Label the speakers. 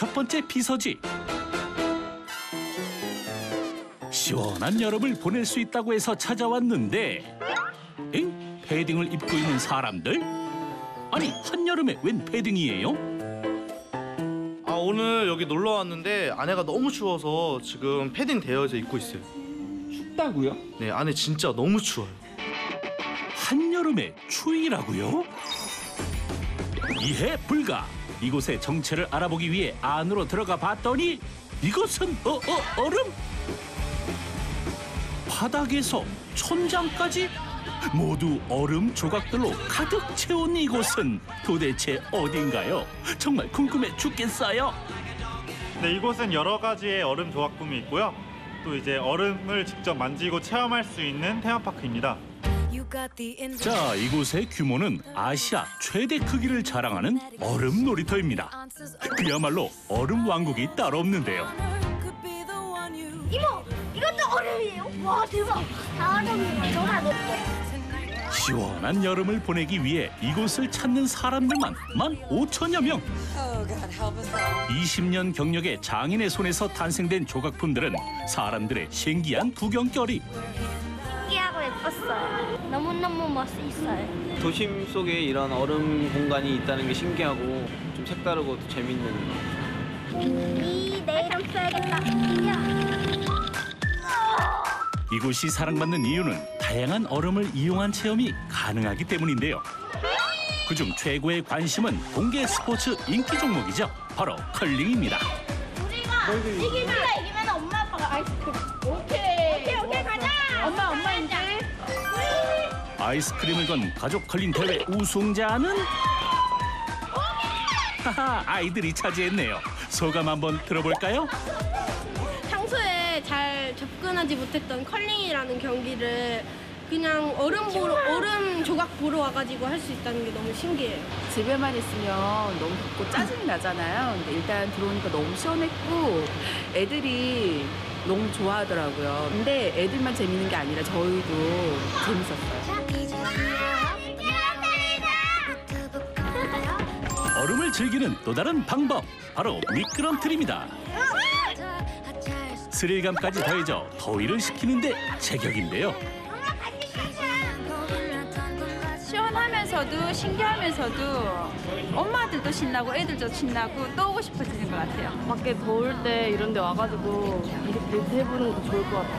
Speaker 1: 첫 번째 비서지. 시원한 여름을 보낼 수 있다고 해서 찾아왔는데, 엥? 패딩을 입고 있는 사람들? 아니, 한여름에 웬 패딩이에요?
Speaker 2: 오늘 여기 놀러 왔는데 안에가 너무 추워서 지금 패딩 대여해서 입고 있어요.
Speaker 3: 춥다고요?
Speaker 2: 네, 안에 진짜 너무 추워요.
Speaker 1: 한여름에 추위라고요? 이해 불가. 이곳의 정체를 알아보기 위해 안으로 들어가 봤더니 이것은 얼음? 바닥에서 천장까지 모두 얼음 조각들로 가득 채운 이곳은 도대체 어딘가요? 정말 궁금해 죽겠어요.
Speaker 4: 네, 이곳은 여러 가지의 얼음 조각품이 있고요. 또 이제 얼음을 직접 만지고 체험할 수 있는 테마파크입니다.
Speaker 1: 자, 이곳의 규모는 아시아 최대 크기를 자랑하는 얼음 놀이터입니다. 그야말로 얼음 왕국이 따로 없는데요.
Speaker 5: 이모, 이것도 얼음이에요? 와, 대박. 다 얼음이에요. 정말 높게.
Speaker 1: 시원한 여름을 보내기 위해 이곳을 찾는 사람들만 15,000여 명. 20년 경력의 장인의 손에서 탄생된 조각품들은 사람들의 신기한 구경거리.
Speaker 5: 신기하고 예뻤어요. 너무너무 멋있어요.
Speaker 6: 도심 속에 이런 얼음 공간이 있다는 게 신기하고 좀 색다르고 또 재밌는.
Speaker 5: 내 이름 써야겠다.
Speaker 1: 이곳이 사랑받는 이유는 다양한 얼음을 이용한 체험이 가능하기 때문인데요. 그중 최고의 관심은 공개 스포츠 인기 종목이죠. 바로 컬링입니다.
Speaker 5: 이기면 엄마 아빠가 아이스크림. 오케이 가자. 엄마 이제.
Speaker 1: 아이스크림을 건 가족 컬링 대회 우승자는 하하, 아이들이 차지했네요. 소감 한번 들어볼까요?
Speaker 7: 평소에 잘 접근하지 못했던 컬링이라는 경기를 그냥 얼음 조각 보러 와가지고 할 수 있다는 게 너무 신기해요.
Speaker 8: 집에만 있으면 너무 덥고 짜증이 나잖아요. 근데 일단 들어오니까 너무 시원했고 애들이 너무 좋아하더라고요. 근데 애들만 재밌는 게 아니라 저희도 재밌었어요.
Speaker 1: 얼음을 즐기는 또 다른 방법, 바로 미끄럼틀입니다. 스릴감까지 더해져 더위를 식히는데 제격인데요.
Speaker 8: 시원하면서도 신기하면서도 엄마들도 신나고 애들도 신나고 또 오고 싶어지는 것 같아요.
Speaker 9: 밖에 더울 때 이런 데 와가지고 이렇게 해보는 것도 좋을 것 같아요.